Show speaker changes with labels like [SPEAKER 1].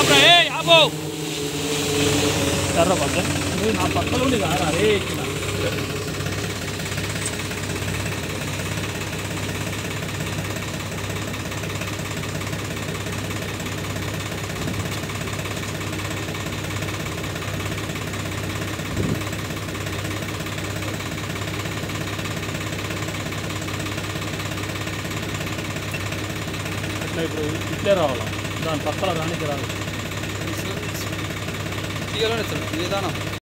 [SPEAKER 1] ఆపు ఎర్ర పక్క నా పక్కన ఉండి కారా రే ఇక్కడ అట్లా ఇప్పుడు ఇట్లే రావాలా దాని పక్కల దానికి రాదు
[SPEAKER 2] తీయాలని విధానం